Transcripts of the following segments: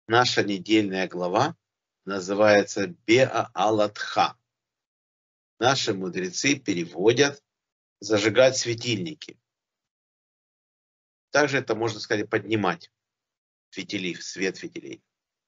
Наша недельная глава называется Беа-Алатха. Наши мудрецы переводят «зажигать светильники». Также это можно сказать поднимать фитили, свет фитилей.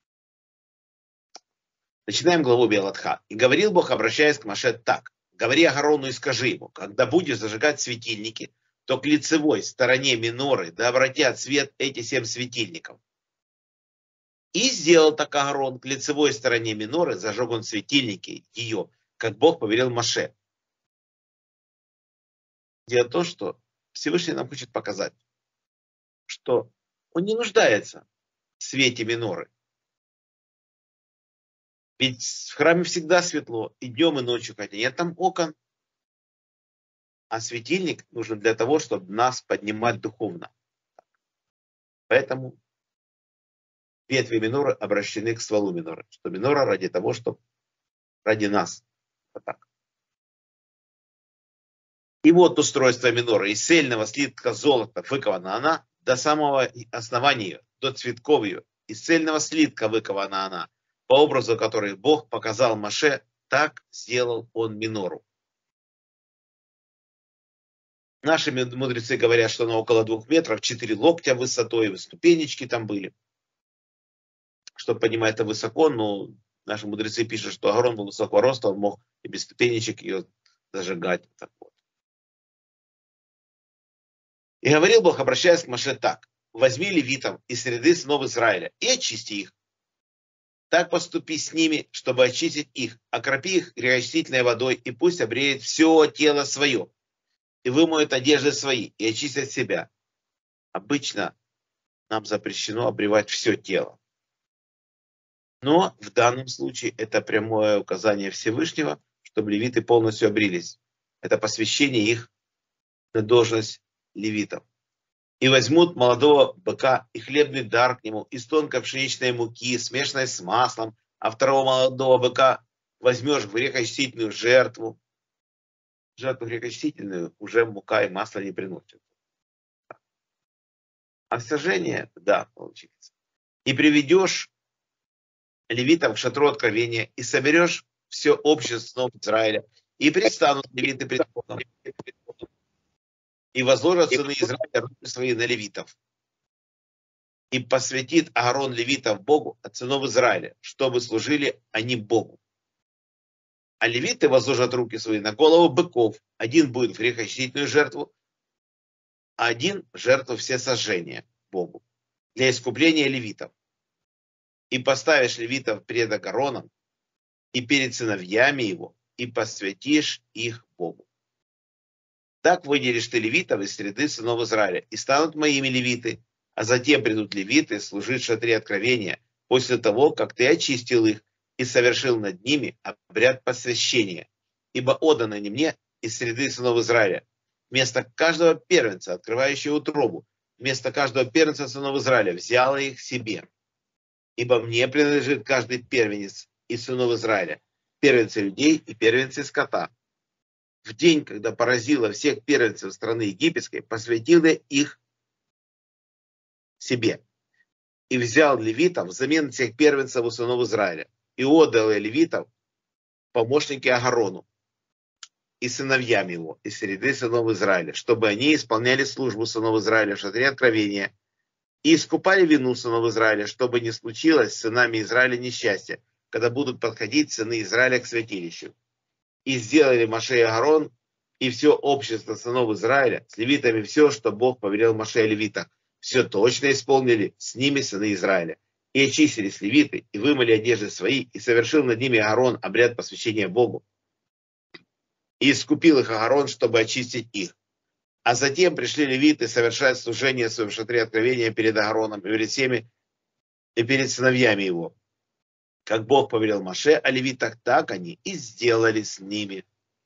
Начинаем главу Беа-Алатха. «И говорил Бог, обращаясь к Моше, так. Говори Агарону и скажи ему, когда будешь зажигать светильники, то к лицевой стороне миноры да обратят свет эти 7 светильников. И сделал так Аарон к лицевой стороне миноры, зажег он светильники ее, как Бог повелел Моше». Дело в том, что Всевышний нам хочет показать, что он не нуждается в свете миноры. Ведь в храме всегда светло, и днем, и ночью, хотя нет там окон. А светильник нужен для того, чтобы нас поднимать духовно. Поэтому ветви миноры обращены к стволу миноры. Что минора ради того, чтобы ради нас. Вот так. И вот устройство миноры. Из цельного слитка золота выкована она до самого основания ее, до цветков ее. Из цельного слитка выкована она, по образу которой Бог показал Моше, так сделал он минору. Наши мудрецы говорят, что она около 2 метров, 4 локтя высотой, ступенечки там были. Чтобы понимать, это высоко, но наши мудрецы пишут, что Аарон был высокого роста, он мог и без ступенечек ее зажигать. Так вот. И говорил Бог, обращаясь к Моше, так. Возьми левитов из среды сынов Израиля и очисти их. Так поступи с ними, чтобы очистить их. Окропи их грехочистительной водой, и пусть обреет все тело свое. И вымоют одежды свои, и очистят себя. Обычно нам запрещено обревать все тело. Но в данном случае это прямое указание Всевышнего, чтобы левиты полностью обрились. Это посвящение их на должность левитов. И возьмут молодого быка и хлебный дар к нему из тонкой пшеничной муки, смешанной с маслом, а второго молодого быка возьмешь в грехочистительную жертву. Жертву грехочистительную уже мука и масло не приносят. А сожжение, да, получится. И приведешь левитов к шатру откровения, и соберешь все общество сынов Израиля, и предстанут левиты пред Богом, и возложат сыны Израиля руки свои на левитов. И посвятит Аарон левитов Богу от сынов Израиля, чтобы служили они Богу. А левиты возложат руки свои на голову быков. Один будет в грехочистительную жертву, а один в жертву всесожжения Богу, для искупления левитов. И поставишь левитов пред Аароном и перед сыновьями его, и посвятишь их Богу. Так выделишь ты левитов из среды сынов Израиля, и станут моими левиты, а затем придут левиты служить в шатре откровения, после того, как ты очистил их и совершил над ними обряд посвящения. Ибо отданы они мне из среды сынов Израиля. Вместо каждого первенца, открывающего утробу, вместо каждого первенца сынов Израиля взяла их себе. Ибо мне принадлежит каждый первенец из сынов Израиля, первенцы людей и первенцы скота. В день, когда поразила всех первенцев страны египетской, посвятила их себе. И взял левитов взамен всех первенцев у сынов Израиля. И отдал левитов помощники Аарону и сыновьям его из среды сынов Израиля, чтобы они исполняли службу сынов Израиля в шатре откровения и искупали вину сынов Израиля, чтобы не случилось с сынами Израиля несчастье, когда будут подходить сыны Израиля к святилищу. И сделали Моше и Аарон и все общество сынов Израиля с левитами все, что Бог повелел Моше и левитах. Все точно исполнили с ними сыны Израиля. И очистились левиты, и вымыли одежды свои, и совершил над ними Аарон обряд посвящения Богу. И искупил их Аарон, чтобы очистить их. А затем пришли левиты совершать служение в своем шатре откровения перед Аароном, и перед всеми, и перед сыновьями его. Как Бог повелел Моше о левитах, так они и сделали с ними.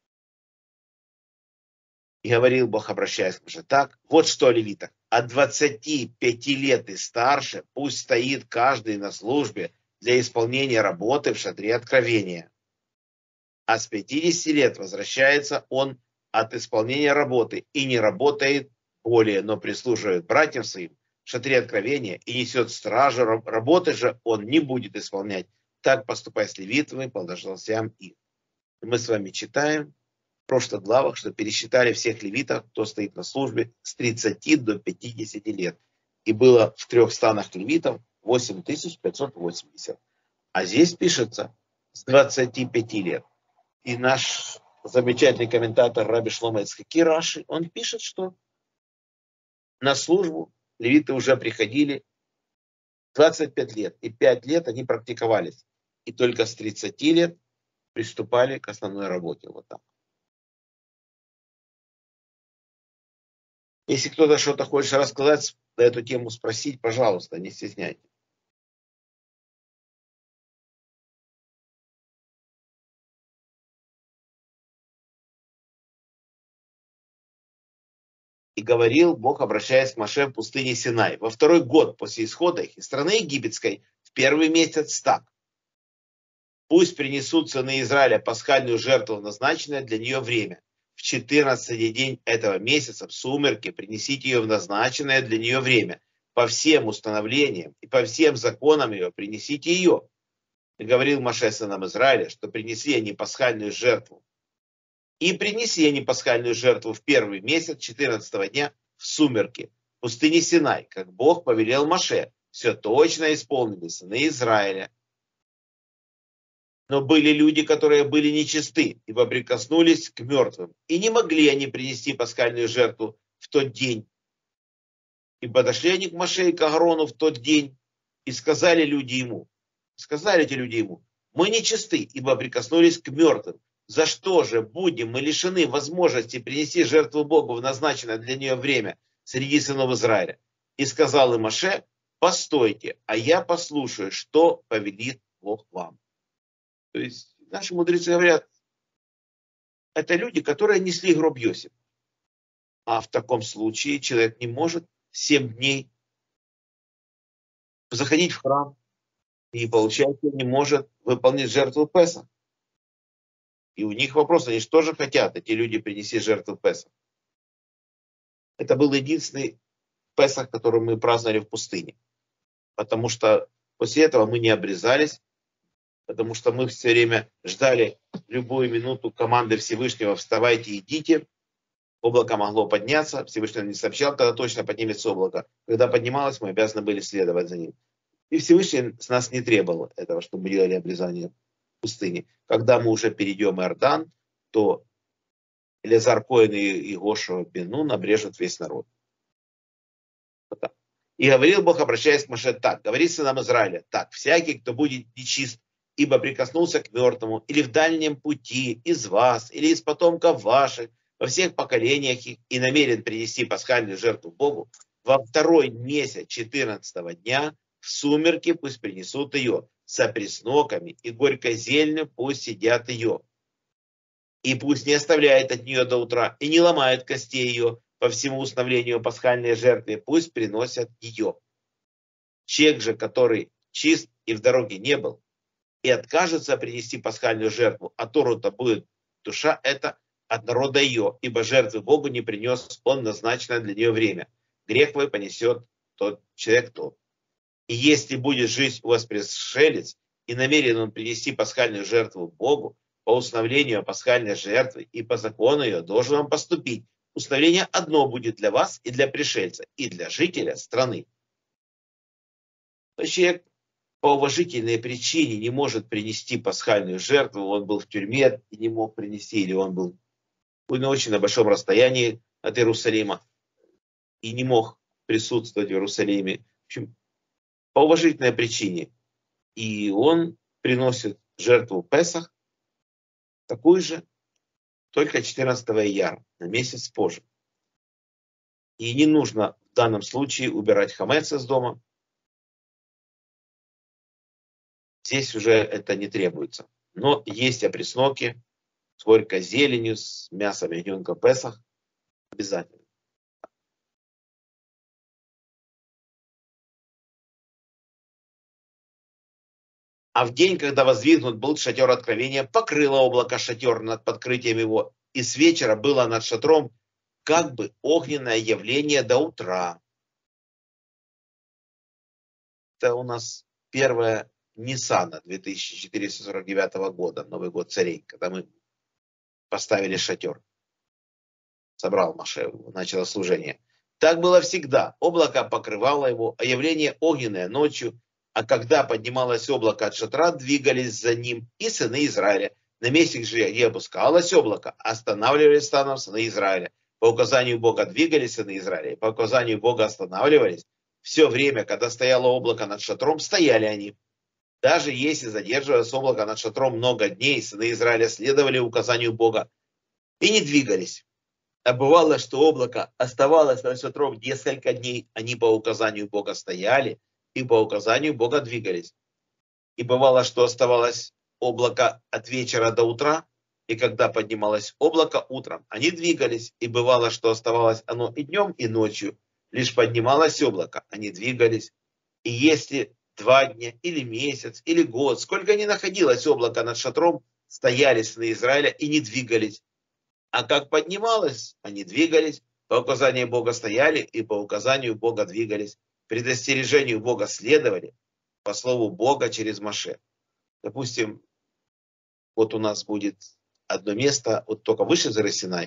И говорил Бог, обращаясь к Моше, так, вот что о левитах. От 25 лет и старше пусть стоит каждый на службе для исполнения работы в шатре откровения. А с 50 лет возвращается он от исполнения работы и не работает более, но прислуживает братьям своим, в шатре откровения и несет стражу, работы же он не будет исполнять. Так поступай с левитами по должностям их. Мы с вами читаем в прошлых главах, что пересчитали всех левитов, кто стоит на службе с 30 до 50 лет. И было в 3 станах левитов 8580. А здесь пишется с 25 лет. И наш замечательный комментатор Раби Шломо Ицхаки Раши, он пишет, что на службу левиты уже приходили 25 лет. И 5 лет они практиковались. И только с 30 лет приступали к основной работе. Вот так. Если кто-то что-то хочет рассказать на эту тему, спросить, пожалуйста, не стесняйтесь. И говорил Бог, обращаясь к Моше в пустыне Синай, во 2-й год после исхода их из страны египетской, в 1-й месяц так. Пусть принесут сыны Израиля пасхальную жертву в назначенное для нее время. В 14-й день этого месяца в сумерки принесите ее в назначенное для нее время. По всем установлениям и по всем законам ее принесите ее. И говорил Моше сынам Израиля, что принесли они пасхальную жертву. И принесли они пасхальную жертву в 1-й месяц 14-го дня в сумерки, в пустыне Синай, как Бог повелел Моше. Все точно исполнили сыны Израиля. Но были люди, которые были нечисты, ибо прикоснулись к мертвым. И не могли они принести пасхальную жертву в тот день. И подошли они к Моше и к Аарону в тот день, и сказали эти люди ему, мы нечисты, ибо прикоснулись к мертвым. За что же будем мы лишены возможности принести жертву Богу в назначенное для нее время среди сынов Израиля? И сказал им Моше, постойте, а я послушаю, что повелит Бог вам. То есть наши мудрецы говорят, это люди, которые несли гроб Йосифа. А в таком случае человек не может 7 дней заходить в храм и, получается, не может выполнить жертву Песах. И у них вопрос, они же тоже хотят, эти люди, принести жертву Песах. Это был единственный Песах, который мы праздновали в пустыне. Потому что после этого мы не обрезались, потому что мы все время ждали любую минуту команды Всевышнего «Вставайте, идите». Облако могло подняться, Всевышний не сообщал, когда точно поднимется облако. Когда поднималось, мы обязаны были следовать за ним. И Всевышний с нас не требовал этого, чтобы мы делали обрезание в пустыне. Когда мы уже перейдем Иордан, то Элиазар Коэн и Йошуа бен Нун обрежут весь народ. Вот так. И говорил Бог, обращаясь к Моше, так, говори сынам Израиля, так, всякий, кто будет нечист, ибо прикоснулся к мертвому, или в дальнем пути, из вас, или из потомков ваших, во всех поколениях их, и намерен принести пасхальную жертву Богу, во 2-й месяц 14-го дня, в сумерки пусть принесут ее, с опресноками и горькой зеленью пусть едят ее. И пусть не оставляет от нее до утра, и не ломает костей ее, по всему установлению пасхальной жертвы, пусть приносят ее. Человек же, который чист и в дороге не был, и откажется принести пасхальную жертву, а Тору-то будет душа эта от народа ее, ибо жертвы Богу не принес он назначенное для нее время. Грех твой понесет тот человек тот. И если будет жить у вас пришелец, и намерен он принести пасхальную жертву Богу, по установлению пасхальной жертвы и по закону ее должен он поступить. Установление одно будет для вас и для пришельца, и для жителя страны. То человек по уважительной причине не может принести пасхальную жертву, он был в тюрьме и не мог принести, или он был на очень большом расстоянии от Иерусалима и не мог присутствовать в Иерусалиме. В общем, по уважительной причине. И он приносит жертву Песах, такую же, только 14 ияр, на месяц позже. И не нужно в данном случае убирать хамец из дома. Здесь уже это не требуется. Но есть опресноки с горькой зеленью, с мясом ягненка Песах. Обязательно. А в день, когда воздвигнут был шатер откровения, покрыло облако шатер над подкрытием его, и с вечера было над шатром как бы огненное явление до утра. это у нас 1 Ниссана 2449 года, Новый год царей, когда мы поставили шатер. Собрал Моше, начало служение. Так было всегда. Облако покрывало его, а явление огненное ночью. А когда поднималось облако от шатра, двигались за ним и сыны Израиля. На месте же, где опускалось облако, останавливались станом сыны Израиля. По указанию Бога двигались сыны Израиля, по указанию Бога останавливались. Все время, когда стояло облако над шатром, стояли они. Даже если задерживалось облако над шатром много дней, сыны Израиля следовали указанию Бога и не двигались. А бывало, что облако оставалось над шатром несколько дней, они по указанию Бога стояли и по указанию Бога двигались. И бывало, что оставалось облако от вечера до утра, и когда поднималось облако утром, они двигались. И бывало, что оставалось оно и днем, и ночью, лишь поднималось облако, они двигались. И если 2 дня, или месяц, или год, сколько ни находилось облако над шатром, стояли сыны Израиля и не двигались. А как поднималось, они двигались, по указанию Бога стояли и по указанию Бога двигались. Предостережению Бога следовали, по слову Бога через Моше. Допустим, вот у нас будет одно место, вот только выше горы Синай.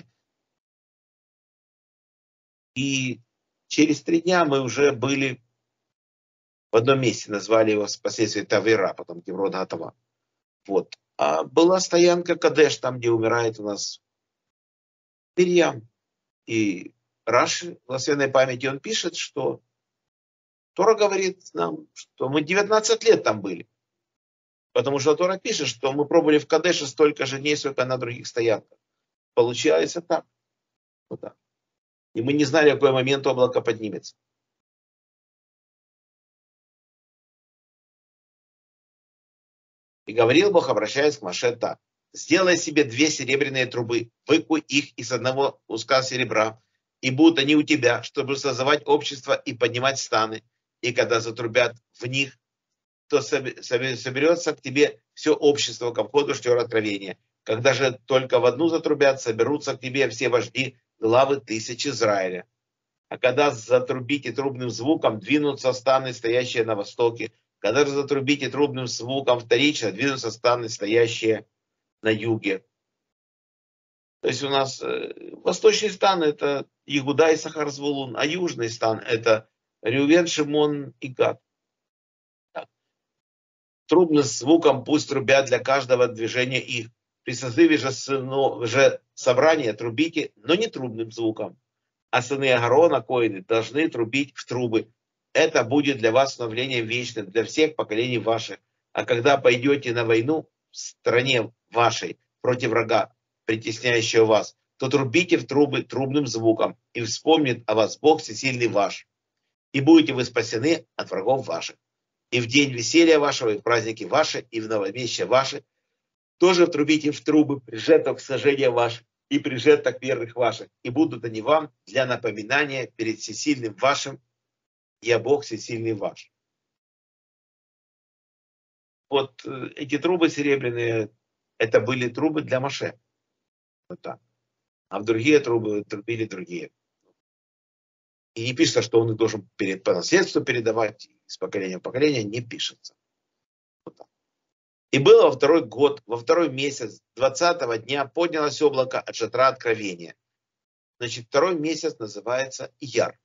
И через 3 дня мы уже были в одном месте, назвали его впоследствии Тавера, потом Кеврот Гатава. Вот. А была стоянка Кадеш, там, где умирает у нас Мирьям. И Раши, благословенной памяти, он пишет, что Тора говорит нам, что мы 19 лет там были. Потому что Тора пишет, что мы пробовали в Кадеше столько же дней, сколько на других стоянках. Получается так. Вот так. И мы не знали, в какой момент облако поднимется. И говорил Бог, обращаясь к Моше так. Сделай себе 2 серебряные трубы, выкуй их из одного куска серебра, и будут они у тебя, чтобы созывать общество и поднимать станы. И когда затрубят в них, то соберется к тебе все общество ко входу в штер откровения. Когда же только в одну затрубят, соберутся к тебе все вожди, главы тысяч Израиля. А когда затрубите трубным звуком, двинутся станы, стоящие на востоке. Когда же затрубите трубным звуком вторично, двинутся станы, стоящие на юге. То есть у нас восточный стан это Иуда и Сахар Звулун, а южный стан это Рювен, Шимон и Гад. Трубным звуком пусть трубят для каждого движения их. При созыве же собрания трубите, но не трубным звуком. А сыны Аарона, коины, должны трубить в трубы. Это будет для вас установлением вечным, для всех поколений ваших. А когда пойдете на войну в стране вашей против врага, притесняющего вас, то трубите в трубы трубным звуком, и вспомнит о вас Бог всесильный ваш. И будете вы спасены от врагов ваших. И в день веселья вашего, и в праздники ваши, и в новомесячие ваши, тоже трубите в трубы при жертвах сожжения ваших, и при жертвах верных ваших, и будут они вам для напоминания перед всесильным вашим, я Бог всесильный ваш. Вот эти трубы серебряные, это были трубы для Моше. Вот так. А в другие трубы трубили другие. И не пишется, что он их должен по наследству передавать из поколения в поколение, не пишется. Вот так. И было во 2-й год, во 2-й месяц, 20-го дня поднялось облако от шатра откровения. Значит, 2-й месяц называется Ияр.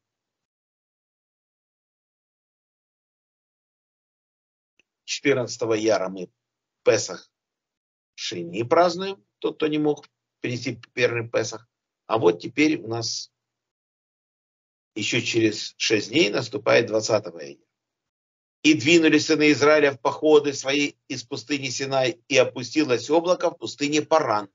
14-го Ияра мы Песах Шини празднуем, тот, кто не мог перенести первый Песах. А вот теперь у нас еще через 6 дней наступает 20-го Ияра. И двинулись сыны Израиля в походы свои из пустыни Синай, и опустилось облако в пустыне Паран.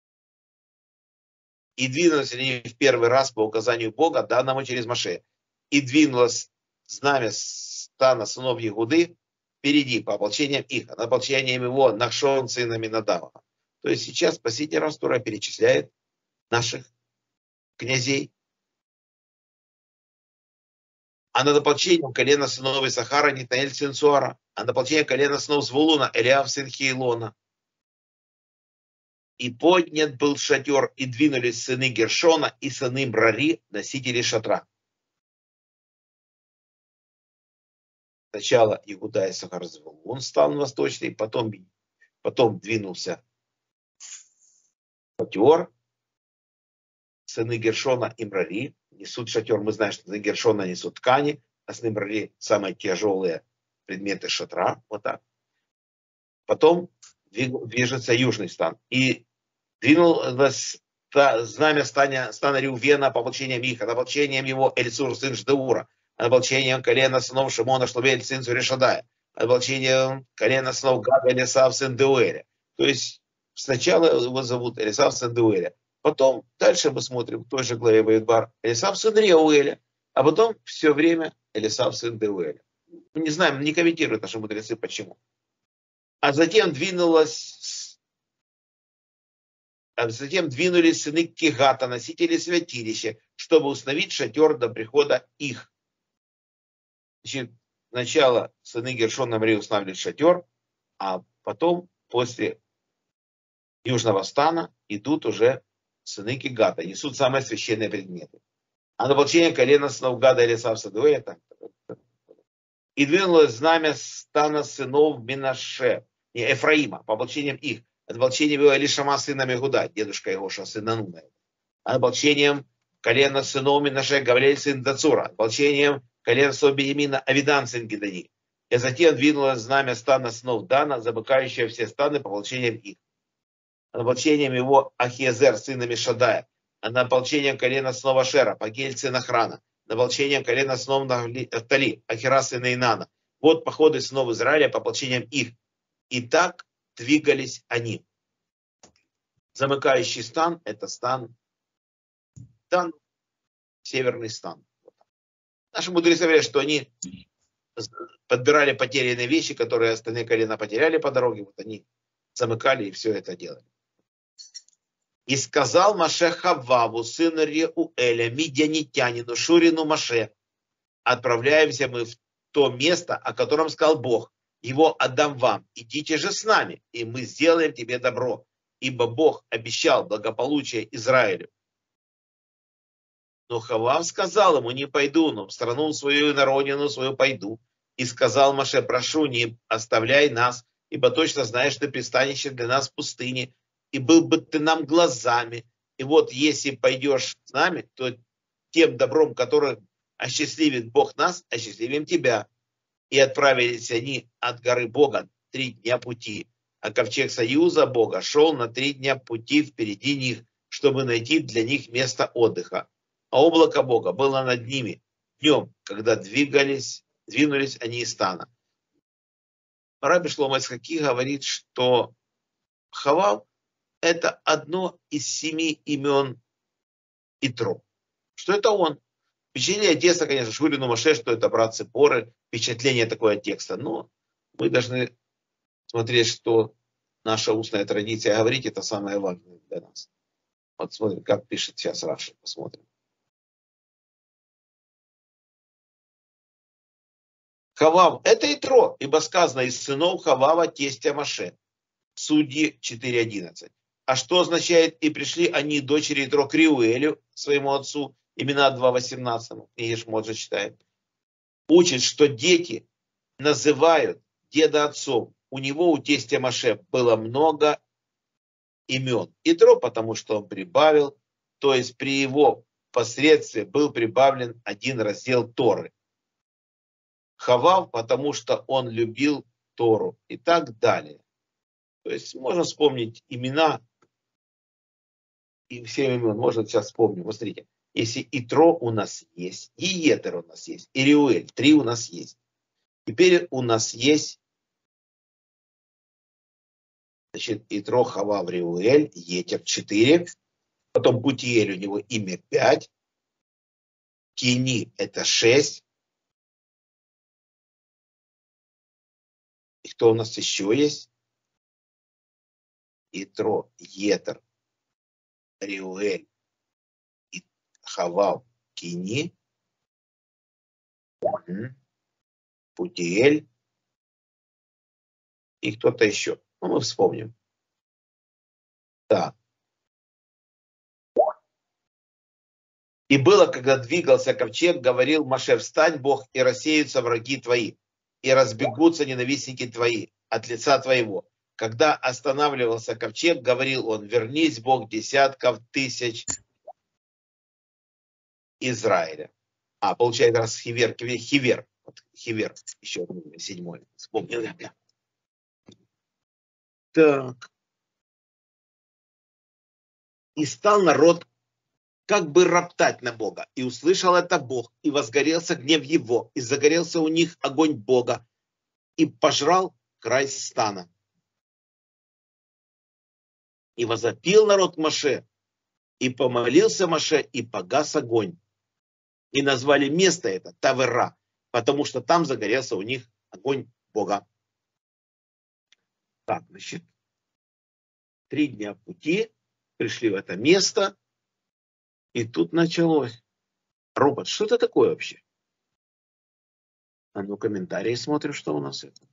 И двинулись они в первый раз по указанию Бога, данному через Моше. И двинулось знамя стана сынов Егуды впереди по ополчениям их, а на ополчением его Нахшон сын Аминадава. То есть сейчас последний раз Тора перечисляет наших князей. А над ополчением колена сынов Исахара Нитнаэль сын Суара, а над ополчением колена сынов Звулуна Элиав сын Хейлона. И поднят был шатер, и двинулись сыны Гершона и сыны Мрари, носители шатра. Сначала Иуда и Исахар Звулун стал на восточный, потом двинулся шатер, сыны Гершона и Мрари несут шатер. Мы знаем, что сыны Гершона несут ткани, а сыны Мрари самые тяжелые предметы шатра. Вот так. Потом движется южный стан. И двинулось знамя стана Реувена по ополчениям их, а ополчением его Элисур, сын Ждеура, а ополчением колена сынов Шимона, Шловель, сын Суришадая, а ополчением колена сынов Гада, Элисав, сын Деуэля. То есть сначала его зовут Элисав, сын Деуэля. Потом дальше мы смотрим в той же главе Бамидбар Элисав, сын Реуэля, а потом все время Элисав, сын Деуэля. Мы не знаем, не комментируют наши мудрецы, почему. А затем двинулись сыны Кегата, носители святилища, чтобы установить шатер до прихода их. Значит, сначала сыны Гершона Мрари устанавливают шатер, а потом, после южного стана, идут уже сыны Кегата, несут самые священные предметы. А на ополчение колена сынов Гада или Савсадуэля так. И двинулось знамя стана сынов Минаше, Эфраима, по ополчениям их. Ополчением его Элишама, сына Мегуда, дедушка Иоша, сына Нуна. Ополчением колена сынов Минаше, Гавлель, сын Дацура. Ополчением колена сынов Беньямина, Авидан, сын Гедани. И затем двинулось знамя стана сынов Дана, замыкающее все станы по ополчениям их. Ополчением его Ахиезер, сына Мишадая. Ополчением колена сынов Ашера, Пагель, сына Храна. Ополчением колена сынов Нафтали, Ахира, сына Инана. Вот походы сынов Израиля по ополчениям их. И так двигались они. Замыкающий стан – это стан, северный стан. Наши мудрецы говорят, что они подбирали потерянные вещи, которые остальные колена потеряли по дороге. Вот они замыкали и все это делали. И сказал Маше Хававу, сыну Реуэля, мидианитянину, Шурину Маше: отправляемся мы в то место, о котором сказал Бог. Его отдам вам. Идите же с нами, и мы сделаем тебе добро. Ибо Бог обещал благополучие Израилю. Но Хавав сказал ему: не пойду, но в страну свою и на родину свою пойду. И сказал Маше: прошу, не оставляй нас, ибо точно знаешь, ты пристанище для нас в пустыне, и был бы ты нам глазами. И вот если пойдешь с нами, то тем добром, которым осчастливит Бог нас, осчастливим тебя. И отправились они от горы Бога 3 дня пути. А ковчег союза Бога шел на 3 дня пути впереди них, чтобы найти для них место отдыха. А облако Бога было над ними днем, когда двинулись они из стана. Раби Шломо Ицхаки говорит, что Хавав – это одно из 7 имен Итро. Что это он? Впечатление текста, конечно, Шурину Маше, что это брат Ципоры, впечатление такое от текста. Но мы должны смотреть, что наша устная традиция говорить, это самое важное для нас. Вот смотрим, как пишет сейчас Раши, посмотрим. Хавав – это Итро, ибо сказано из сынов Хавава, тестя Маше. Судьи 4.11. А что означает «и пришли они, дочери Итро, к Реуэлю, своему отцу», имена 2.18, книги Шмот же читаем. Учит, что дети называют деда отцом. У него, у тестя Маше, было много имен. Итро, потому что он прибавил, то есть при его посредстве был прибавлен один раздел Торы. Хавав, потому что он любил Тору и так далее. То есть можно вспомнить имена, и все имен, можно сейчас вспомнить. Вот смотрите, если Итро у нас есть, и Етер у нас есть, и Реуэль, 3 у нас есть. Теперь у нас есть, значит, Итро, Хавав, Реуэль, Етер 4, потом Путиэль, у него имя 5, Кини это 6. И кто у нас еще есть? Итро, Етер, Реуэль, Хавав, Кини, Путиэль и кто-то еще. Ну, мы вспомним. Так. И было, когда двигался ковчег, говорил Маше: встань, Бог, и рассеются враги твои. и разбегутся ненавистники твои от лица твоего. Когда останавливался ковчег, говорил он: вернись, Бог десятков тысяч Израиля. Получается, раз Хивер, вот, Хивер, еще один, 7, вспомнил я. Так. И стал народ как бы роптать на Бога. И услышал это Бог, и возгорелся гнев его, и загорелся у них огонь Бога, и пожрал край стана. И возопил народ к Моше, и помолился Моше, и погас огонь. И назвали место это Тавера, потому что там загорелся у них огонь Бога. Так, значит, 3 дня пути, пришли в это место, и тут началось. Робот, что это такое вообще? А ну, комментарии смотрим, что у нас это.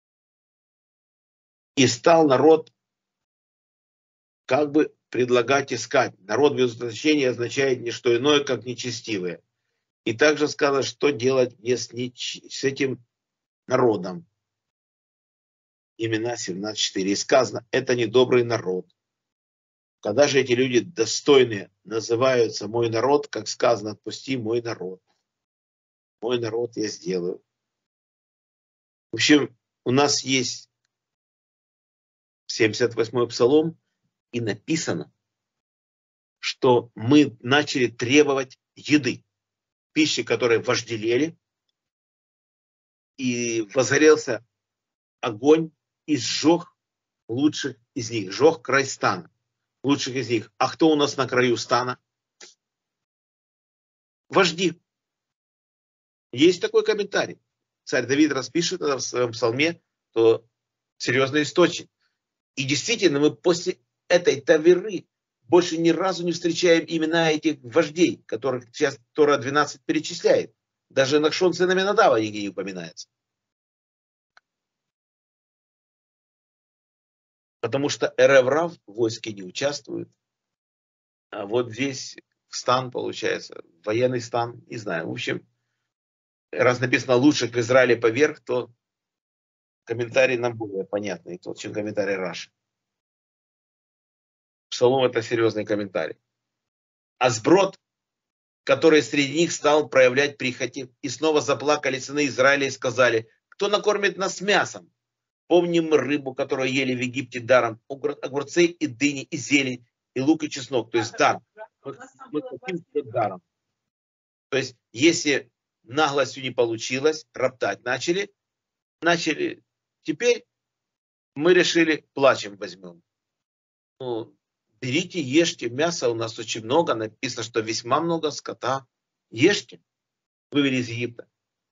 И стал народ как бы предлагать искать. Народ без уточнения означает не что иное, как нечестивые. И также сказано, что делать с этим народом. Имена 17:4. И сказано, это недобрый народ. Когда же эти люди достойные называются мой народ, как сказано, отпусти мой народ. Мой народ я сделаю. В общем, у нас есть 78-й псалом, и написано, что мы начали требовать еды, пищи, которые вожделели, и возгорелся огонь и сжег лучших из них, сжег край стана, лучших из них. А кто у нас на краю стана? Вожди. Есть такой комментарий. Царь Давид распишет это в своем псалме, то серьезный источник. И действительно, мы после этой таверы больше ни разу не встречаем имена этих вождей, которых сейчас Тора 12 перечисляет. Даже Нахшон сын Аминадава нигде не упоминается. Потому что Эреврав в войске не участвует. А вот здесь стан, получается, военный стан, не знаю. В общем, раз написано лучших в Израиле поверх, то комментарий нам более понятный, чем комментарий Раши. Псалом — это серьезный комментарий. А сброд, который среди них стал проявлять прихоти, и снова заплакали сыны Израиля и сказали: кто накормит нас мясом? Помним мы рыбу, которую ели в Египте даром, огурцы и дыни, и зелень, и лук, и чеснок. То есть дар. Мы хотим даром. То есть если наглостью не получилось, роптать начали, теперь мы решили, плачем возьмем. Ну, берите, ешьте, мяса у нас очень много, написано, что весьма много скота. Ешьте. Вывели из Египта.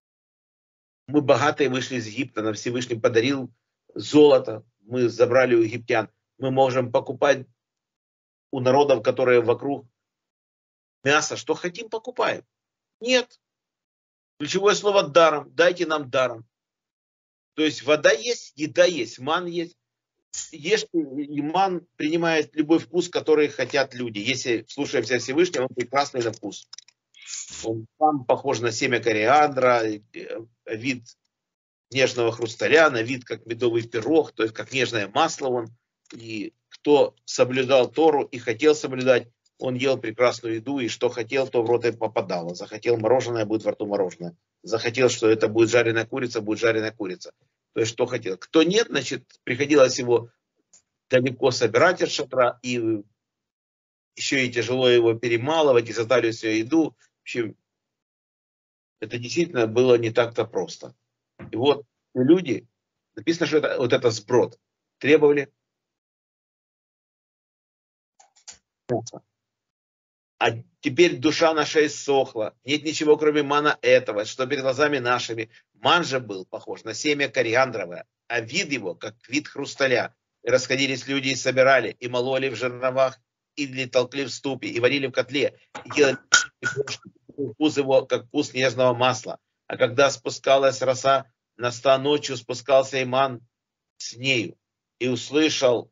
Мы богатые вышли из Египта, нам Всевышний подарил золото, мы забрали у египтян. Мы можем покупать у народов, которые вокруг, мясо, что хотим, покупаем. Нет. Ключевое слово даром. Дайте нам даром. То есть вода есть, еда есть, ман есть. Ешьте, и ман принимает любой вкус, который хотят люди. Если слушаемся Всевышнего, он прекрасный на вкус. Он там похож на семя кориандра, вид нежного хрусталя, на вид как медовый пирог, то есть как нежное масло он. И кто соблюдал Тору и хотел соблюдать, он ел прекрасную еду, и что хотел, то в рот и попадало. Захотел мороженое, будет во рту мороженое. Захотел, что это будет жареная курица, будет жареная курица. То есть что хотел. Кто нет, значит, приходилось его далеко собирать от шатра, и еще и тяжело его перемалывать, и затаривать всю еду. В общем, это действительно было не так-то просто. И вот люди, написано, что это, вот это сброд, требовали. А теперь душа наша иссохла, нет ничего, кроме мана этого, что перед глазами нашими. Ман же был похож на семя кориандровое, а вид его, как вид хрусталя. И расходились люди и собирали, и мололи в жерновах, или толкли в ступе, и варили в котле, и делали вкус его, как вкус нежного масла. А когда спускалась роса, на ста ночью спускался Иман с нею, и услышал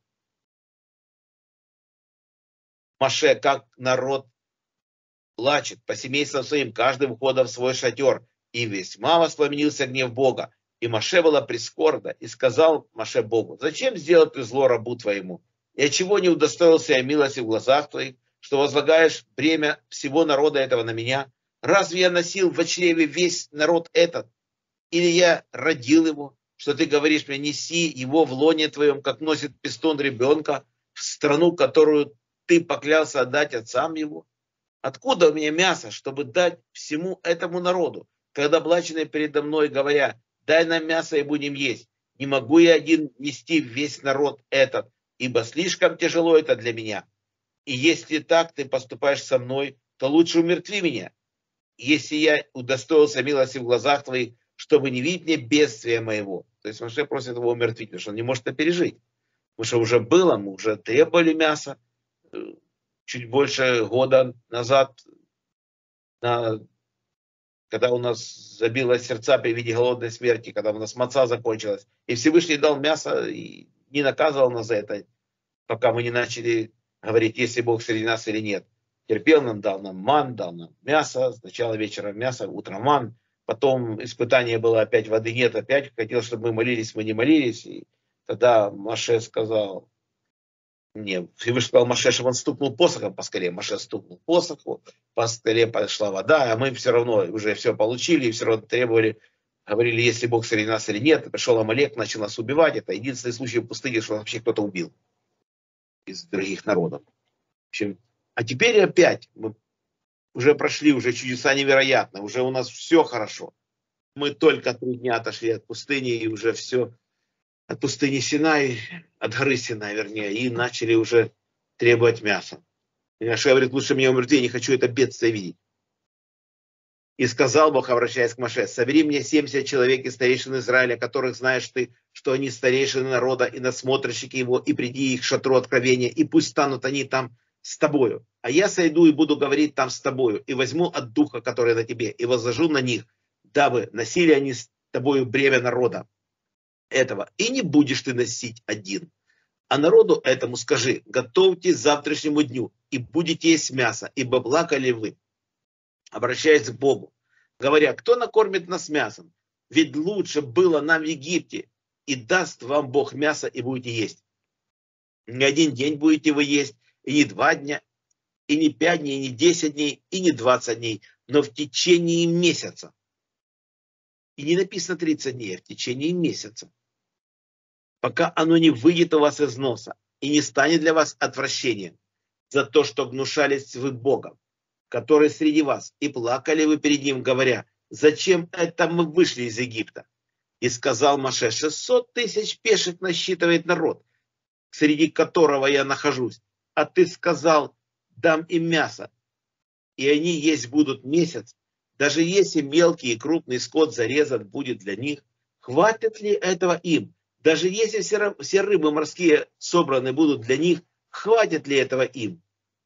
Моше, как народ плачет по семействам своим, каждый входа в свой шатер, и весьма воспламенился гнев Бога, И Моше была прискорбна, и сказал Моше Богу: зачем сделал ты зло рабу твоему? И отчего не удостоился я милости в глазах твоих, что возлагаешь бремя всего народа этого на меня? Разве я носил в чреве весь народ этот? Или я родил его, что ты говоришь мне: неси его в лоне твоем, как носит пистон ребенка, в страну, которую ты поклялся отдать отцам его? Откуда у меня мясо, чтобы дать всему этому народу, когда облаченные передо мной, говоря: дай нам мясо и будем есть? Не могу я один нести весь народ этот, ибо слишком тяжело это для меня. И если так ты поступаешь со мной, то лучше умертви меня, если я удостоился милости в глазах твоих, чтобы не видеть мне бедствия моего. То есть Моше просит его умертвить, потому что он не может это пережить. Потому что уже было, мы уже требовали мяса чуть больше года назад, когда у нас забилось сердца при виде голодной смерти, когда у нас маца закончилась. И Всевышний дал мясо и не наказывал нас за это, пока мы не начали говорить, есть ли Бог среди нас или нет. Терпел нам, дал нам ман, дал нам мясо, сначала вечером мясо, утром ман. Потом испытание было, опять воды нет, опять хотел, чтобы мы молились, мы не молились. И тогда Моше сказал, Всевышний сказал Моше, чтобы он стукнул посохом по скале. Моше стукнул посохом, по скале пошла вода, а мы все равно уже все получили, и все равно требовали, говорили, если Бог среди нас или нет. Пришел Амалек, начал нас убивать. Это единственный случай в пустыне, что вообще кто-то убил из других народов. В общем, а теперь опять мы уже прошли, уже чудеса невероятно, уже у нас все хорошо. Мы только 3 дня отошли от пустыни, и уже все от пустыни Синай, от горы Синай, вернее, и начали уже требовать мяса. И Моше говорит, лучше мне умертви, я не хочу это бедствие видеть. И сказал Бог, обращаясь к Моше: собери мне 70 человек из старейшин Израиля, которых знаешь ты, что они старейшины народа и надсмотрщики его, и приди их к шатру откровения, и пусть станут они там с тобою. А я сойду и буду говорить там с тобою, и возьму от духа, который на тебе, и возложу на них, дабы носили они с тобою бремя народа этого. И не будешь ты носить один. А народу этому скажи: готовьтесь к завтрашнему дню, и будете есть мясо, ибо плакали вы. Обращаясь к Богу, говоря: кто накормит нас мясом? Ведь лучше было нам в Египте, и даст вам Бог мясо, и будете есть. Не 1 день будете вы есть, и не 2 дня, и не 5 дней, и не 10 дней, и не 20 дней, но в течение месяца. И не написано 30 дней, а в течение месяца. Пока оно не выйдет у вас из носа, и не станет для вас отвращением за то, что гнушались вы Богом, который среди вас, и плакали вы перед ним, говоря: зачем это мы вышли из Египта? И сказал Моше: 600 тысяч пеших насчитывает народ, среди которого я нахожусь. А ты сказал: дам им мясо, и они есть будут месяц. Даже если мелкий и крупный скот зарезан будет для них, хватит ли этого им? Даже если все рыбы морские собраны будут для них, хватит ли этого им?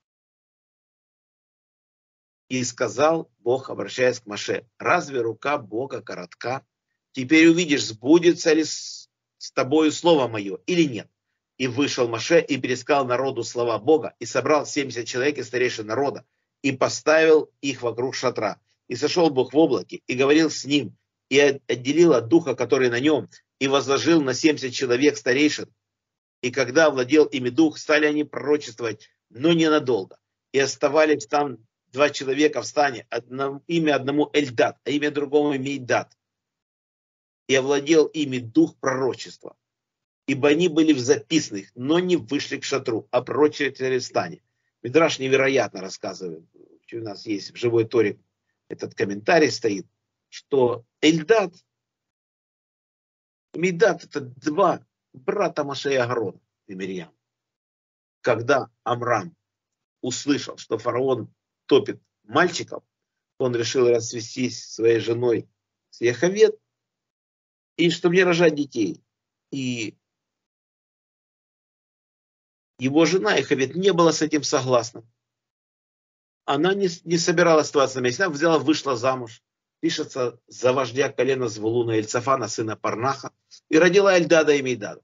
И сказал Бог, обращаясь к Моше: разве рука Бога коротка? Теперь увидишь, сбудется ли с тобою слово мое или нет. И вышел Моше и пересказал народу слова Бога, и собрал 70 человек из старейшин народа, и поставил их вокруг шатра. И сошел Бог в облаке, и говорил с ним, и отделил от духа, который на нем, и возложил на 70 человек старейшин. И когда овладел ими дух, стали они пророчествовать, но ненадолго. И оставались там 2 человека в стане, имя одному Эльдад, а имя другому Мейдад. И овладел ими дух пророчества. Ибо они были в записанных, но не вышли к шатру, а пророчествовали в стане. Мидраш невероятно рассказывает. У нас есть в Живой Торе этот комментарий стоит, что Эльдад, Мейдад — это 2 брата Моше и Аарона и Мирьям. Когда Амрам услышал, что фараон топит мальчиков, он решил развестись со своей женой с Йохавед, и чтобы не рожать детей. И его жена Йохавед не была с этим согласна. Она не собиралась оставаться на месте. Она взяла, вышла замуж. Пишется за вождя колена Звулуна Эльцафана, сына Парнаха, и родила Эльдада и Мейдада.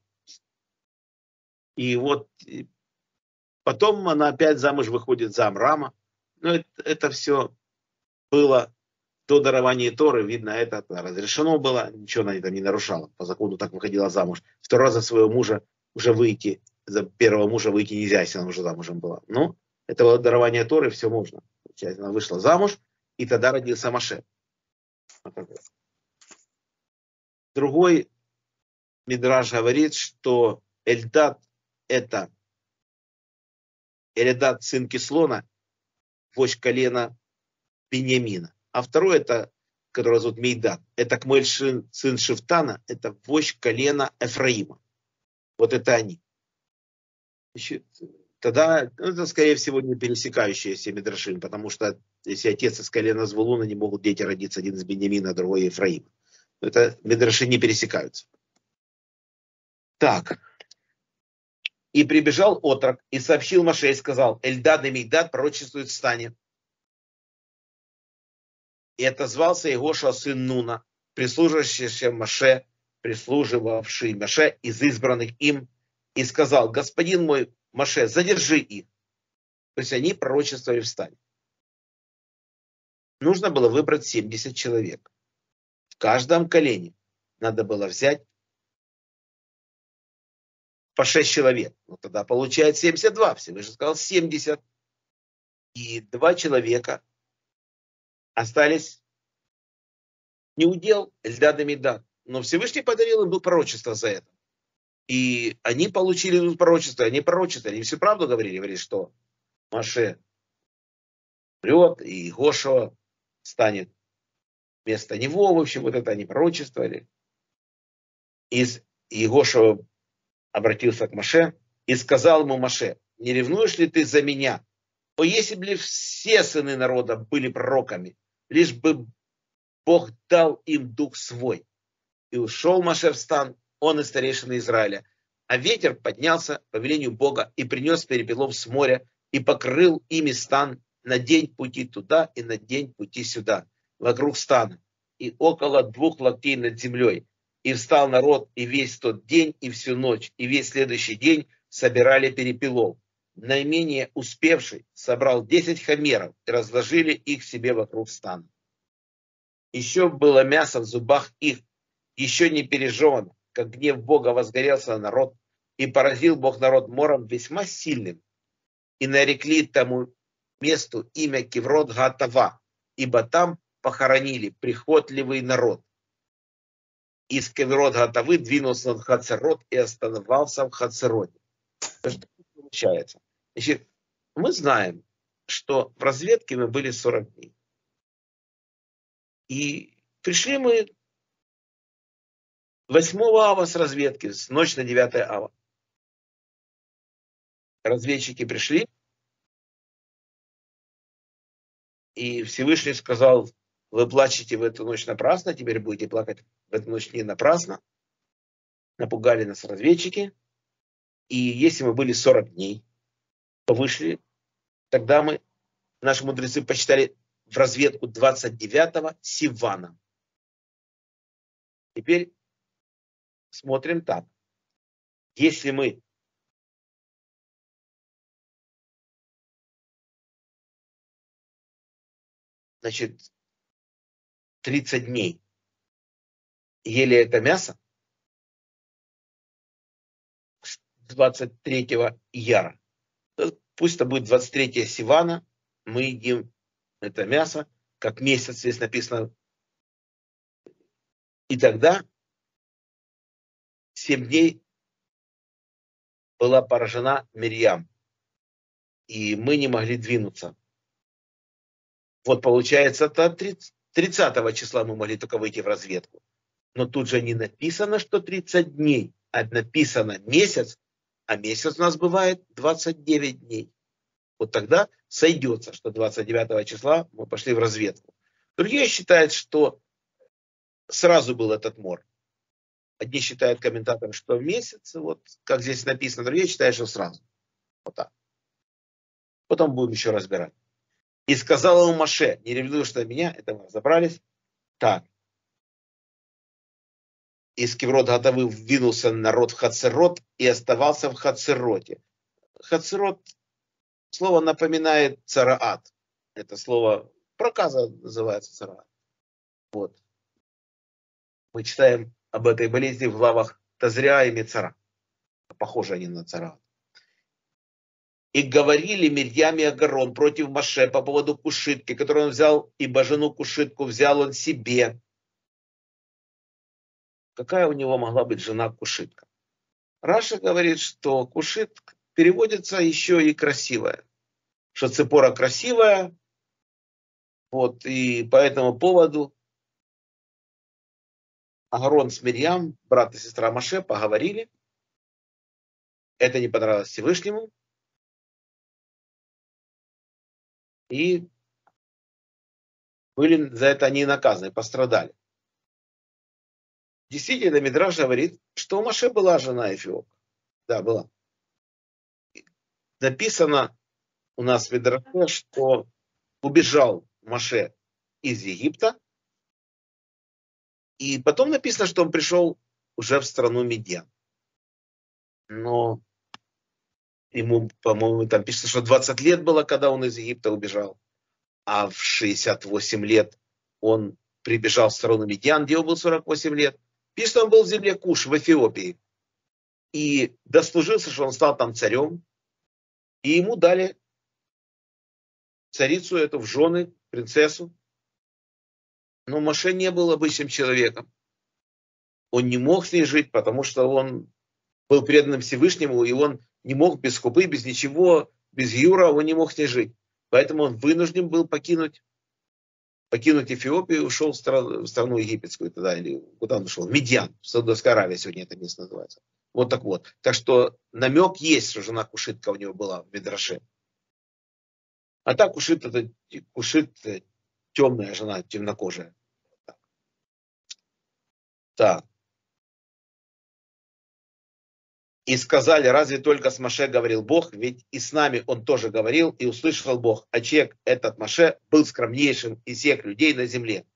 И вот потом она опять замуж выходит за Амрама. Но это все было до дарования Торы, видно, это разрешено было, ничего она там не нарушала. По закону так выходила замуж. Второй раз за своего мужа уже выйти, за первого мужа выйти нельзя, если она уже замужем была. Но это было дарование Торы, все можно. Она вышла замуж, и тогда родился Моше. Другой мидраш говорит, что Эльдад это Эльдад, сын Кислона, вождь колена Беньямина. А второй это, который зовут Мейдад, это Кмель, сын Шифтана, это вождь колена Эфраима. Вот это они. Значит, тогда это, скорее всего, не пересекающиеся мидрашим, потому что если отец из колена Звулуна, не могут дети родиться, один из Беньямина, другой Ефраима. Это мидраши не пересекаются. Так. И прибежал отрок и сообщил Моше и сказал: Эльдад и Мейдад пророчествуют в стане. И отозвался Егошуа сын Нуна, прислуживавший Моше из избранных им, и сказал: господин мой Моше, задержи их. То есть они пророчествовали в стане. Нужно было выбрать 70 человек. В каждом колене надо было взять по 6 человек. Ну, тогда получает 72. Всевышний сказал 70. И 2 человека остались не удел Эльдад и Мейдад. Но Всевышний подарил им пророчество за это. И они получили пророчество. Они всю правду говорили, что Моше прет, и Гошуа станет вместо него. В общем, вот это они пророчествовали. И Гошуа обратился к Моше и сказал ему: Моше, не ревнуешь ли ты за меня? О, если бы все сыны народа были пророками, лишь бы Бог дал им дух свой. И ушел Моше в стан, он и старейшины Израиля. А ветер поднялся по велению Бога и принес перепелов с моря и покрыл ими стан на день пути туда и на день пути сюда, вокруг стана, и около 2 локтей над землей. И встал народ и весь тот день, и всю ночь, и весь следующий день собирали перепелов. Наименее успевший собрал 10 хомеров и разложили их себе вокруг стана. Еще было мясо в зубах их, еще не пережевано, как гнев Бога возгорелся на народ, и поразил Бог народ мором весьма сильным. И нарекли тому месту имя Киврот-Гатава, ибо там похоронили прихотливый народ. Из Киврот-Гатавы двинулся на Хацерот и остановился в Хацероте. Что получается? Значит, мы знаем, что в разведке мы были 40 дней. И пришли мы 8 ава с разведки, с ночи на 9 ава. Разведчики пришли, и Всевышний сказал: вы плачете в эту ночь напрасно, теперь будете плакать в эту ночь не напрасно. Напугали нас разведчики. И если мы были 40 дней, то вышли, тогда наши мудрецы посчитали в разведку 29-го Сивана. Теперь смотрим так. Если мы значит, 30 дней ели это мясо, с 23-го Яра, пусть это будет 23-е Сивана, мы едим это мясо, как месяц здесь написано. И тогда 7 дней была поражена Мирьям, и мы не могли двинуться. Вот получается, 30 числа мы могли только выйти в разведку. Но тут же не написано, что 30 дней, а написано месяц, а месяц у нас бывает 29 дней. Вот тогда сойдется, что 29 числа мы пошли в разведку. Другие считают, что сразу был этот мор. Одни считают комментаторы, что в месяц, вот как здесь написано, другие считают, что сразу. Вот так. Потом будем еще разбирать. И сказал ему Моше: не ревнуешь на меня, это мы разобрались. Так. Из Киврот-Гатавы ввинулся народ в Хацерот и оставался в Хацероте. Хацерот, слово напоминает цараат. Это слово проказа называется цараат. Вот. Мы читаем об этой болезни в главах Тазря и Мицара. Похожи они на цара. И говорили Мирьям и Агарон против Моше по поводу кушитки, которую он взял, ибо жену кушитку взял он себе. Какая у него могла быть жена кушитка? Раша говорит, что кушитка переводится еще и красивая. Что Ципора красивая. Вот, и по этому поводу Агарон с Мирьям, брат и сестра Моше, поговорили. Это не понравилось Всевышнему. И были за это они наказаны, пострадали. Действительно, Мидраш говорит, что у Моше была жена Эфиопка. Да, была. Написано у нас в Мидраше, что убежал Моше из Египта. И потом написано, что он пришел уже в страну Мидьян. Но ему, по-моему, там пишется, что 20 лет было, когда он из Египта убежал. А в 68 лет он прибежал в страну Мидьян, где он был 48 лет. Пишется, он был в земле Куш, в Эфиопии. И дослужился, что он стал там царем. И ему дали царицу эту в жены, принцессу. Но Моше не был обычным человеком. Он не мог с ней жить, потому что он был преданным Всевышнему, и он не мог без хупы, без ничего, без юра, он не мог с ней жить. Поэтому он вынужден был покинуть Эфиопию и ушел в страну египетскую тогда, или куда он ушел? В Мидьян, в Саудовская Аравия сегодня это место называется. Вот так вот. Так что намек есть, что жена Кушитка у него была в Мидраше. А так Кушит темная жена, темнокожая. Так. И сказали, разве только с Моше говорил Бог, ведь и с нами он тоже говорил, и услышал Бог, а человек этот Моше был скромнейшим из всех людей на земле.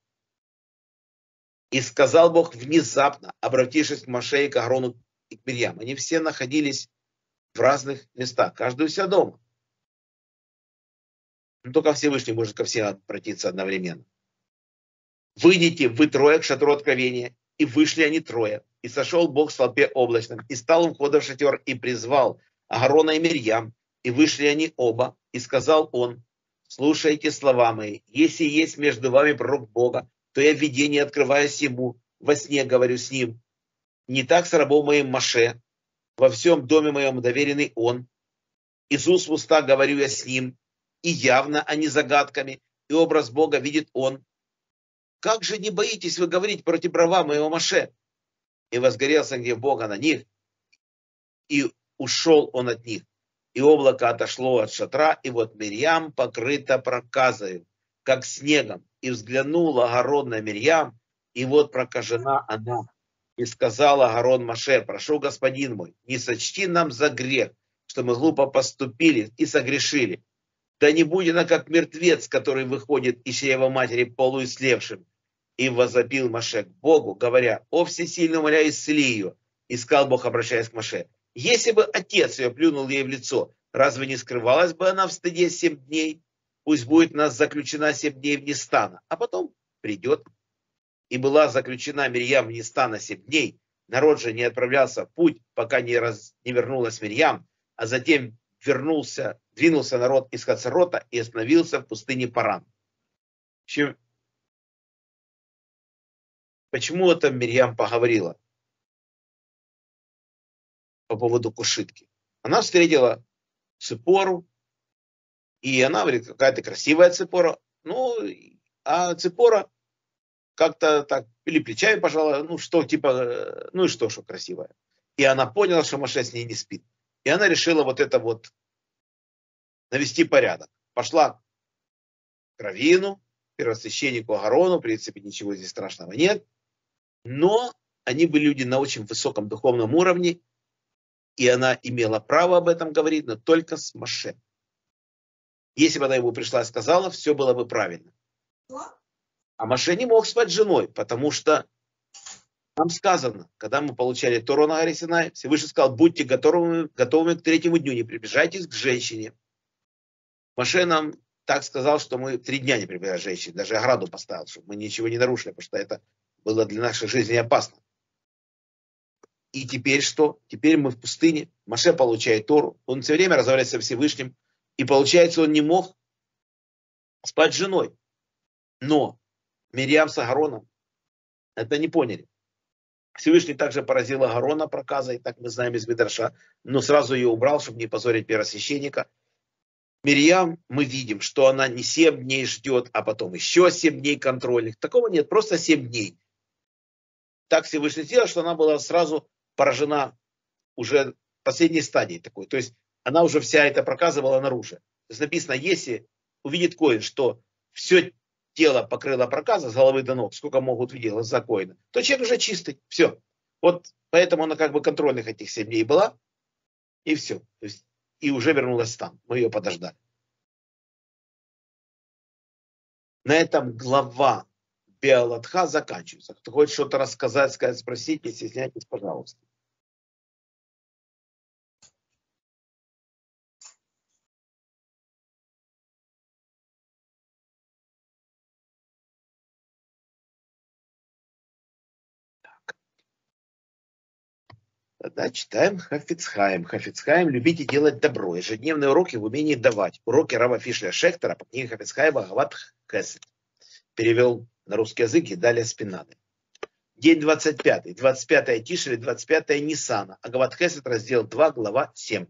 И сказал Бог внезапно, обратившись к Моше и к Аарону и к Мирьям. Они все находились в разных местах, каждый у себя дома. Но только Всевышний может ко всем обратиться одновременно. Выйдите вы трое к шатру откровения. И вышли они трое. И сошел Бог в столпе облачном. И стал у входа в шатер и призвал Аарона и Мирьям. И вышли они оба. И сказал он, слушайте слова мои. Если есть между вами пророк Бога, то я в видении открываюсь ему. Во сне говорю с ним. Не так с рабом моим Моше. Во всем доме моем доверенный он. Из уст в уста говорю я с ним. И явно, а не загадками. И образ Бога видит он. Как же не боитесь вы говорить против раба моего Моше? И возгорелся гнев Бога на них, и ушел он от них. И облако отошло от шатра, и вот Мирьям покрыта проказою, как снегом. И взглянула Аарон на Мирьям, и вот прокажена она. И сказала Аарон Моше, прошу, господин мой, не сочти нам за грех, что мы глупо поступили и согрешили. Да не будет она как мертвец, который выходит из чрева матери полуислевшим. И возопил Моше к Богу, говоря, о всесильный, умоляю, исцели ее. И сказал Бог, обращаясь к Моше, если бы отец ее плюнул ей в лицо, разве не скрывалась бы она в стыде 7 дней? Пусть будет нас заключена 7 дней в Нистана, а потом придет. И была заключена Мирьям в Нистана 7 дней. Народ же не отправлялся в путь, пока не вернулась Мирьям, а затем двинулся народ из Хацарота и остановился в пустыне Паран. Почему это Мирьям поговорила по поводу кушитки? Она встретила Ципору, и она говорит, какая-то красивая Ципора. Ну, а Ципора как-то так, или плечами пожала, ну что, типа, ну и что красивая. И она поняла, что Моше с ней не спит. И она решила вот это вот навести порядок. Пошла к раввину, первосвященнику Аарону, в принципе, ничего здесь страшного нет. Но они были люди на очень высоком духовном уровне, и она имела право об этом говорить, но только с Моше. Если бы она ему пришла и сказала, все было бы правильно. А Моше не мог спать с женой, потому что нам сказано, когда мы получали Тору на горе Синай, Всевышний сказал, будьте готовыми к 3-му дню, не приближайтесь к женщине. Моше нам так сказал, что мы 3 дня не приближали женщин. Даже ограду поставил, чтобы мы ничего не нарушили, потому что это было для нашей жизни опасно. И теперь что? Теперь мы в пустыне. Моше получает Тору. Он все время разговаривает со Всевышним. И получается, он не мог спать с женой. Но Мирьям с Агароном это не поняли. Всевышний также поразил Агарона проказой, так мы знаем из Мидраша, но сразу ее убрал, чтобы не позорить первосвященника. Мирьям, мы видим, что она не 7 дней ждет, а потом еще 7 дней контрольных. Такого нет, просто 7 дней. Так Всевышний сделал, что она была сразу поражена уже в последней стадии такой. То есть она уже вся эта проказа была наружу. То есть написано, если увидит коин, что все тело покрыло проказа с головы до ног, сколько могут видеть глаза коина, то человек уже чистый. Все. Вот поэтому она как бы контрольных этих 7 дней была. И все. То есть, и уже вернулась там. Мы ее подождали. На этом глава Беалатха заканчивается. Кто хочет что-то рассказать, сказать, спросить, не стесняйтесь, пожалуйста. Тогда читаем Хафец Хаим. Хафец Хаим, любите делать добро. Ежедневные уроки в умении давать. Уроки Рава Фишлера Шехтера по книге Хафец Хаима Гават Хесед. Перевел на русский язык и далее Спинады. День 25. 25 Тишри, 25 Ниссана. Агават Хесед, раздел 2, глава 7.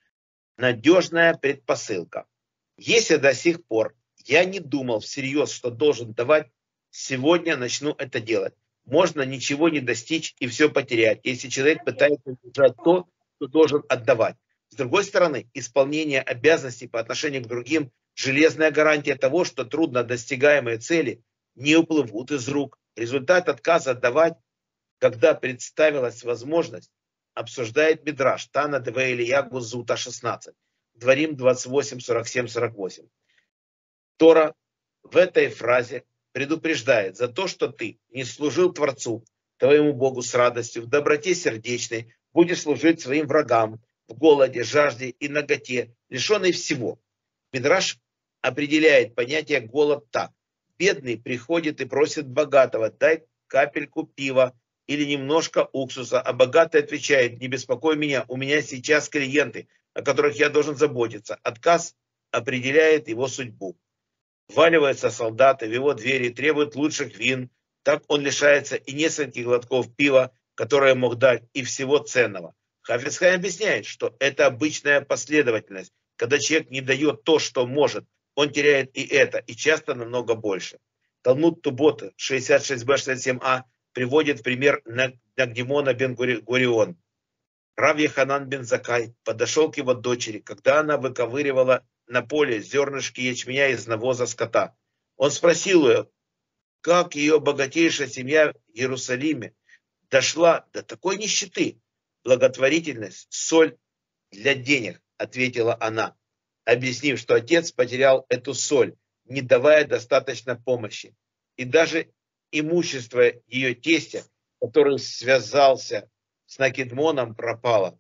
Надежная предпосылка. Если до сих пор я не думал всерьез, что должен давать, сегодня начну это делать. Можно ничего не достичь и все потерять, если человек пытается держать то, что должен отдавать. С другой стороны, исполнение обязанностей по отношению к другим – железная гарантия того, что трудно достигаемые цели не уплывут из рук. Результат отказа отдавать, когда представилась возможность, обсуждает Мидраш Тана Деве Ильягу Зута 16, Дворим 28, 47, 48. Тора в этой фразе предупреждает за то, что ты не служил Творцу, твоему Богу с радостью, в доброте сердечной, будешь служить своим врагам, в голоде, жажде и наготе, лишенный всего. Мидраш определяет понятие голод так. Бедный приходит и просит богатого, дай капельку пива или немножко уксуса, а богатый отвечает, не беспокой меня, у меня сейчас клиенты, о которых я должен заботиться. Отказ определяет его судьбу. Вваливаются солдаты в его двери, требуют лучших вин. Так он лишается и нескольких глотков пива, которое мог дать, и всего ценного. Хафец Хаим объясняет, что это обычная последовательность. Когда человек не дает то, что может, он теряет и это, и часто намного больше. Талмуд Тубот 66b-67a приводит в пример Нагдимона бен Горион. Рав Йоханан бен Закай подошел к его дочери, когда она выковыривала на поле зернышки ячменя из навоза скота. Он спросил ее, как ее богатейшая семья в Иерусалиме дошла до такой нищеты. Благотворительность, соль для денег, ответила она, объяснив, что отец потерял эту соль, не давая достаточно помощи. И даже имущество ее тестя, который связался с Накидмоном, пропало.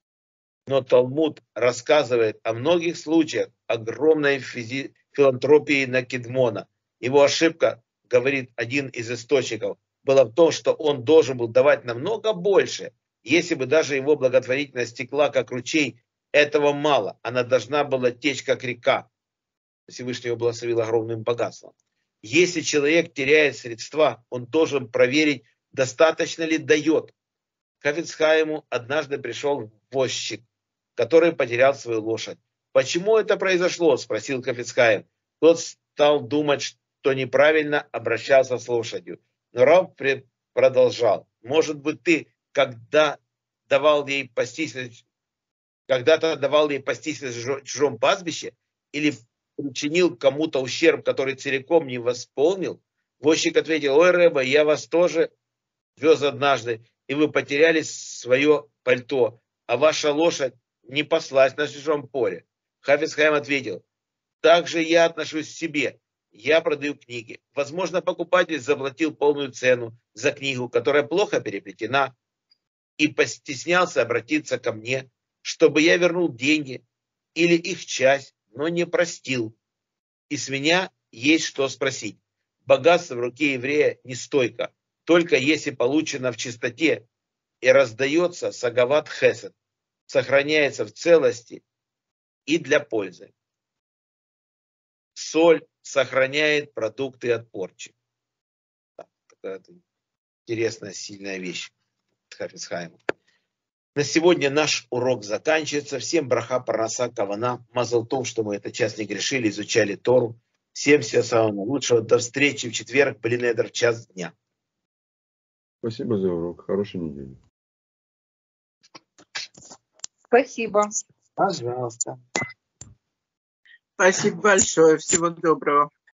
Но Талмуд рассказывает о многих случаях огромной филантропии Накидмона. Его ошибка, говорит один из источников, была в том, что он должен был давать намного больше. Если бы даже его благотворительность текла как ручей, этого мало. Она должна была течь как река. Всевышний его благословил огромным богатством. Если человек теряет средства, он должен проверить, достаточно ли дает. К Хафец Хаиму однажды пришел возчик, который потерял свою лошадь. Почему это произошло? Спросил Хафец Хаим. Тот стал думать, что неправильно обращался с лошадью. Но Рав продолжал. Может быть, ты когда-то давал ей пастись на чужом пастбище или причинил кому-то ущерб, который целиком не восполнил? Возчик ответил: ой, Рэба, я вас тоже вез однажды, и вы потеряли свое пальто, а ваша лошадь не паслась на чужом поле. Хафец Хаим ответил: так же я отношусь к себе. Я продаю книги. Возможно, покупатель заплатил полную цену за книгу, которая плохо переплетена, и постеснялся обратиться ко мне, чтобы я вернул деньги или их часть, но не простил. и с меня есть что спросить. Богатство в руке еврея не стойко, только если получено в чистоте и раздается сагават хесед, сохраняется в целости и для пользы. Соль сохраняет продукты от порчи. Такая интересная, сильная вещь. На сегодня наш урок заканчивается. Всем браха, парнаса, кавана. Мазал том, что мы этот час не грешили, изучали Тору. Всем всего самого лучшего. До встречи в четверг, Блинедер, в час дня. Спасибо за урок. Хорошей недели. Спасибо. Пожалуйста. Спасибо большое. Всего доброго.